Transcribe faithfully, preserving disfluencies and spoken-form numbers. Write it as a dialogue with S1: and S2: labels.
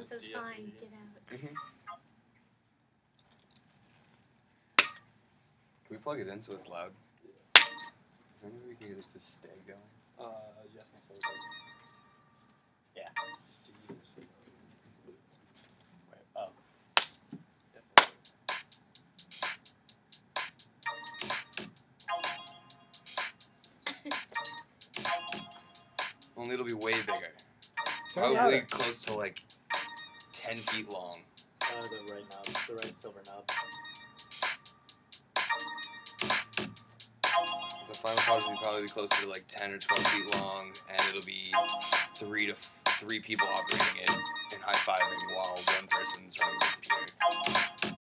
S1: console's fine. Get out.
S2: Mm-hmm. Can we plug it in so it's loud? Is there any way we can get it to stay going?
S3: Uh, yeah, I think so. Yeah. Jeez. Wait, oh.
S2: Only it'll be way bigger.
S4: Turn
S2: Probably
S4: out.
S2: close to like ten feet long.
S3: Uh, the right knob, the right silver knob.
S2: The final product will probably be closer to like ten or twelve feet long, and it'll be three to f three people operating it and high fiving while one person's running the computer.